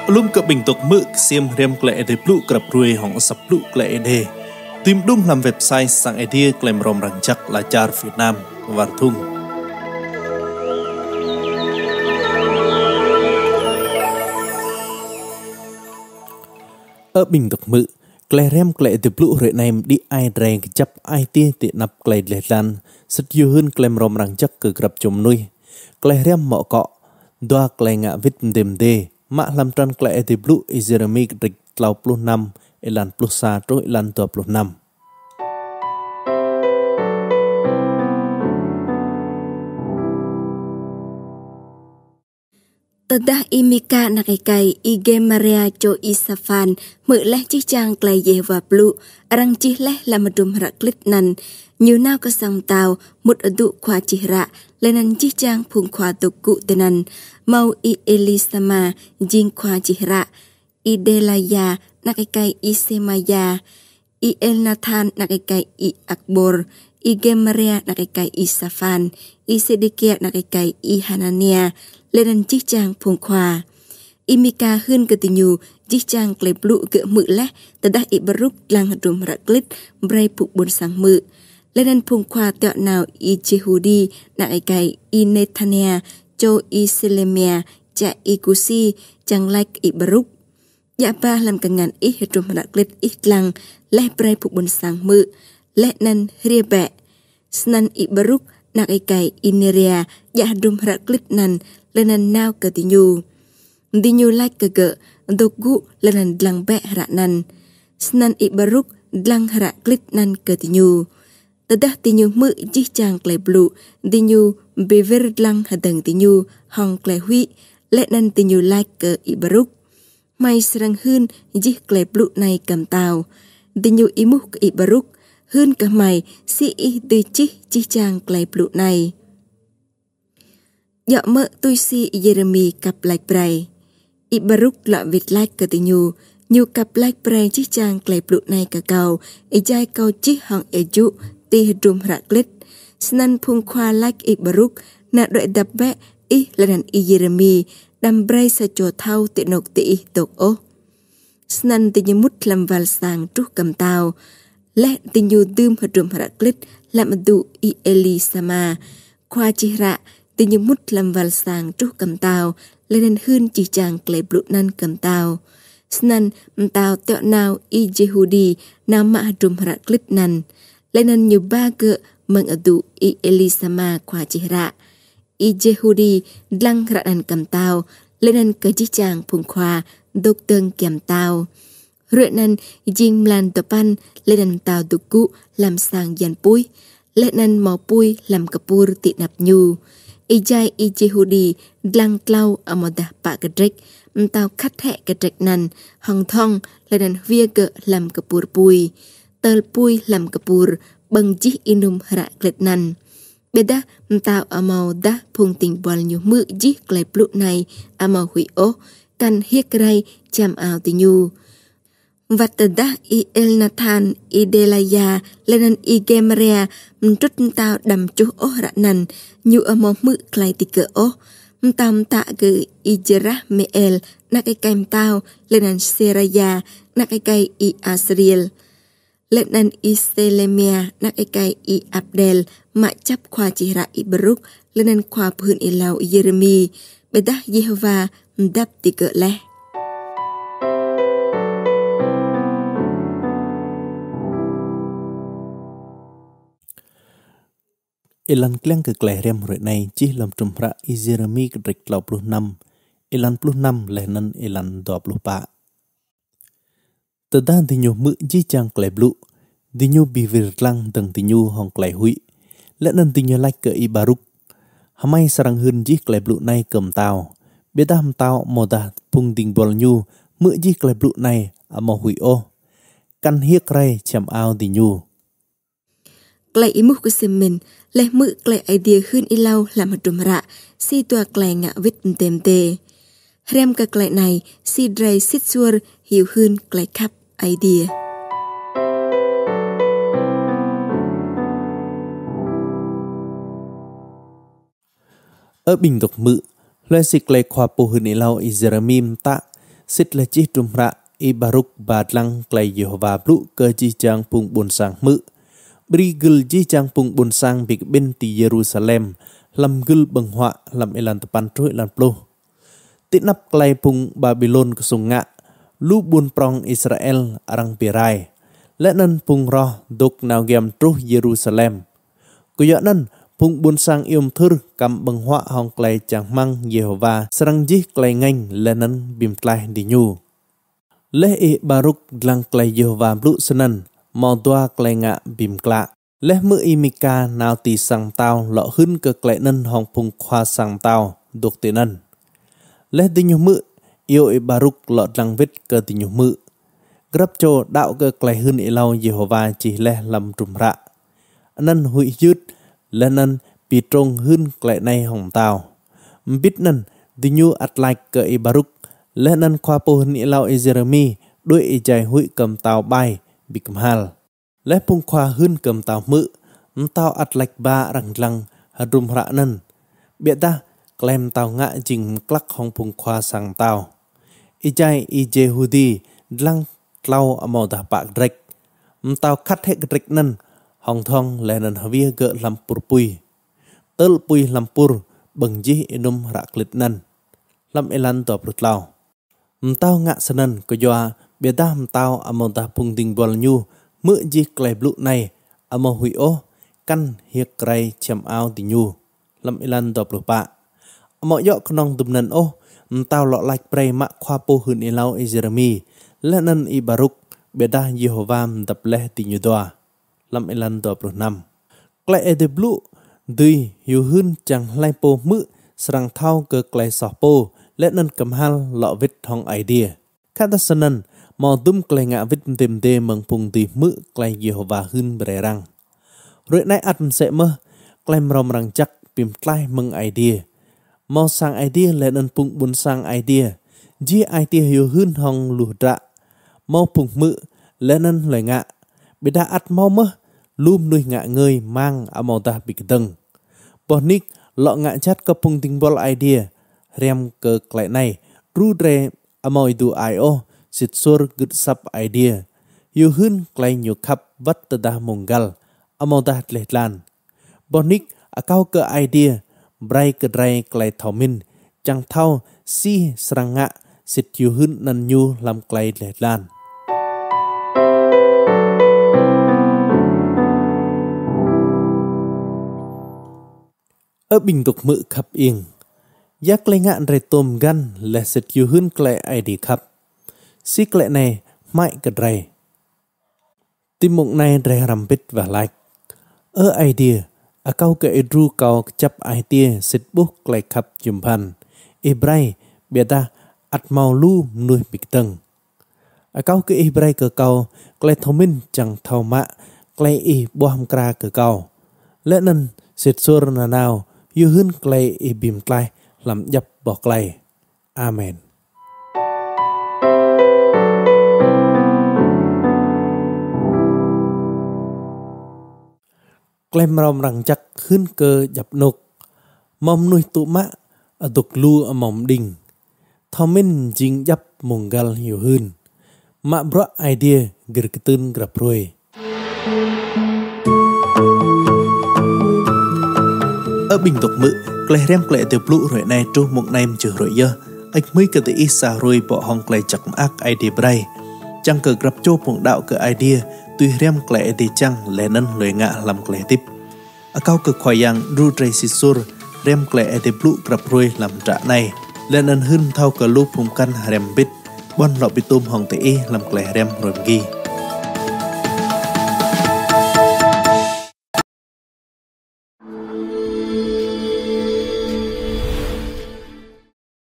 Lum cập bình tục mự xiêm rem klệ để blu cập ruồi hỏng sập blu klệ đề. Tìm đúng làm website sang idea klem rom răng chắc là char Việt Nam và thung. Ở bình tục mự klệ rem klệ để blu rệ này đi ai rèn chấp ai tia tiện nắp klệ lệ lan rất nhiều hơn klem rom răng chắc cờ cập chùm nuôi. Klệ rem mọ cọ doa klệ ngạ vít đêm đề. Mak lam tran klệ thì blue Jeremy rik lau plus 5 elan plus sa trôi elan 26. Tadah imika nakikai ige Maria cho isafan mự leh chi chang klay ye wa blue arang chi leh lamadum raklit nan như nào có sang tàu một adu khoa chi ra lenan chi chang phung khoa toku tenan mau i Elisama jing khoa chi ra i Delaya nakikai i Semaya i Elnathan nakikai i Akbor i Gemaria nakikai i Safan i Sedekia nakikai i Hanania lenan chi chang phung khoa imika hơn cái tình yêu chi chang klay blue gỡ mự leh tadah i baruk lang rum raklit bray phuk bun sang mự lenan phung khoa tẹo nào i Jehudi nakikai i Nethania cho i Selemia cha i Kusi chang like i baruk ya ba làm cả ngàn i rum raklit i lang leh bray phuk bun sang mự lenan riebe snan i baruk nakikai i Neria ya rum raklit nan lenan nao ke tinyu dinyu like ke ge dogu lenan dlang be ranan snan i baruk dlang hara klit nan ke tinyu tadah tinyu mự ji chang klay blue dinyu bever dlang hadang tinyu hong klay hui lenan tinyu like ke i baruk mai serang hun ji klay blue này cầm tàu dinyu imu ke i baruk hun ka mai si i tư chi chang klay blue này. Dọ mơ tôi si Jeremy cặp like bray. I baruk lọ vịt like cơ tình nhu cặp like bray chiếc trang klay blue này cả cầu. I jai cầu chiếc họng e dụ ti rum raklit. Snan phung khoa like I baruk na đội đập bẹ I là đàn I Jeremy đâm bray sa cho thao tiện nộp ti I tộc ô. Snan ti như mút làm val sang trúc cầm tàu. Lẹ ti nhu đơm rum raklit làm đủ I Elisama khoa chi ra tình như mút làm val sang trúc cầm tàu lên hơn chỉ chàng klay blue nan cầm tàu snan tàu tẹo nào i Jehudi nào mạ rum raklit nan lên như ba gợ mừng ở đủ i Elisama khoa chỉ ra i Jehudi đăng ra nan cầm tàu lên cái chỉ chàng phùng khoa đốc tương kèm tàu rồi nan jing lan topan lên tàu đục cụ làm sang dàn pui lên mò pui làm kapur tị nạp nhu Ijai i Jehudi dlang klau amodah pak kedrek mentau khat hek kedrek nan hong thong ledan via ke lam kapur pui tel pui lam kapur bang jih inum hara klet nan beda mentau amau dah phung ting bol nyu mự jih klay blue này amau hui o kan hekrai cham ao tinyu Vatadah i Elnathan i Delaya lenan i Gemaria trút tao đầm chú ô rạ nằn như ở mong mự klay tì cỡ ô tam tạ gửi i Jerahmeel na cái kem tao lenan Seraya na cái i Asriel lenan i Selemia na cái i Abdel mạ chấp khoa chỉ ra i Baruk lenan khoa phun i lau i Jeremy bedah Jehovah đáp tì cỡ leh. Elan kleng ke klay rem rệ này chỉ làm trùm ra i Jeremy rik lau plus 5 elan plus 5 lenan elan 24. Tadah dinyo mự ji chang klay blue dinyo bivir lang teng dinyo hong klay hui lenan dinyo like ke i baruk hamai sarang hun ji klay blue này cầm tàu beda ham tàu modah phung ding bol nyu mự ji klay blue này amo hui o kan hiek rai cham ao dinyo klay imuk ke semen leh mự klay idea hun ilau làm hạt rum ra si tua klay ngạ vít tem tê rem ka klay này si dray sit suar hiểu hun klay khắp idea. Ở bình tục mự loài si klay khoa po hun ilau i Jeremim ta xích là chi trùm rạ y Baruch bà lăng clay Jehovah blu cơ chi chang pung bồn sang mự bri gul chi chang pung bồn sang bị bên ti Jerusalem làm gul bằng họa làm elan tepan trôi lan plo tít nắp clay pung Babylon ke sung ngạ lu bun prong Israel arang pirai lẽ nên pung ro dok nào gem trôi Jerusalem cô dọ nên pung bồn sang yom thur cầm bằng họa hong clay chang mang Jehovah sarang ji clay nganh lẽ nên bim clay đi nhu leh e Baruch lang clay Jehovah blu senan mau doa clay ngạ bim kla leh mơ imika nào tì sang tao lọ hưng cơ clay nân hong pung khoa sang tao đục tì nân leh tì nhu mự yêu e Baruch lọ lang vít cơ tì nhu mự grab cho đạo cơ clay hưng e lau Jehovah chỉ leh làm trùm rạ nân hụi dứt leh nân bị trông hưng clay này hong tao biết nân tì nhu at like cơ e Baruch lẽ nên khoa po hân lau e Jeremy đôi e dài hụi cầm tàu bay bị cầm hal lẽ pung khoa hân cầm tàu mự tàu at lạch ba răng lăng hadrum rạ nân biết ta klem tàu ngạ trình clack hong pung khoa sang tàu e dài e Jehudi lăng lau amau ta bạc drek tàu cắt hết drek nân hong thong lẽ nên havia gỡ làm pur pui tơ pui làm pur bằng ji enum rạ klit nân làm elan to prut lau tao ngạ sanan ko yoa beda tao amon ta pung ding bol nyu mự ji clay blu này amo hui o căn hiek krai cham ao ti nyu lam ilan do propa amo yo knong dum nan o tao lọ like pray ma khoa po hun elau e Jeremy lenan i Baruch beda Jehovah dap leh ti nyu doa lam ilan do pro nam clay e de blu dui yu hun chang lai po mự srang thao cơ clay so po lẽ nên cầm hal lọ vít hong idea khát ta sân mò tum clay ngạ vít tìm tê mừng phùng tì mự clay Jehovah hưng bề răng rồi nãy ăn sẽ mơ clay mầm răng chắc bìm clay mừng idea mò sang idea lẽ nên phùng bún sang idea ji idea hiu hưng hong lù rạ mò phùng mự lẽ nên lời ngạ bị đã ăn mò mơ lùm nuôi ngạ người mang mò ta bị tầng bỏ nick lọ ngạ chát có phùng tình bol idea rem ke klek này rudre amoy du io sit sur good sub idea yu hun klay nyu khap vat ta mongal amoda tletlan bonik akau ke idea brai ke drai klay thomin chang thau si sranga sit yu hun nan nyu lam klay tletlan ở bình tục mự khắp yên giác lấy ngạn rây tôm gan là sệt yu hun klệ ai đi khắp si klệ này mãi cả rây tim mộng này rây rằm bít và like ở idea à câu cái ru câu chấp idea sệt bút klệ khắp chùm pan Ibrai bia ta at mau lu nuôi bịch tầng à câu cái Ibrai cờ câu klệ thông minh chẳng thầu mạ klệ y boam kra cờ câu lẽ nên sệt sur na nào yu hun klệ y bìm klay làm dập bỏ clay. Amen. Clay mong rằng chắc khuyên cơ dập nục mong nuôi tụ mã ở tục lu ở mỏng đình thao minh chính dập mong gal hiểu hơn mạ bro idea gửi tên gặp rồi ở bình tục mự clay rem clay từ blu rồi này trú một nem chữ rồi giờ anh mới cái ý xa rồi bỏ hong clay chặt ác idea bray chẳng cờ gặp cho một đạo cái idea tuy rem clay thì chẳng lẽ nên lời ngạ làm clay tiếp ở cao cực khoai yang ru tray sisur rem clay từ blu gặp rồi làm trả này lẽ nên hơn thao cờ lu phùng căn rem bít bon lọ bị tôm hong ý làm clay rem rồi ghi